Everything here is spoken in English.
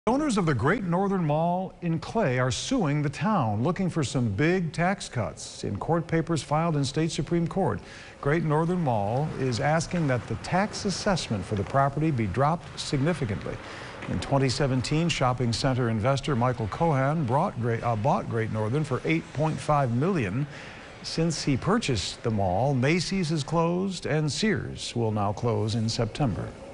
Owners of the Great Northern Mall in Clay are suing the town, looking for some big tax cuts. In court papers filed in state Supreme Court, Great Northern Mall is asking that the tax assessment for the property be dropped significantly. In 2017, shopping center investor Michael Cohan bought Great Northern for $8.5 million. Since he purchased the mall, Macy's has closed and Sears will now close in September.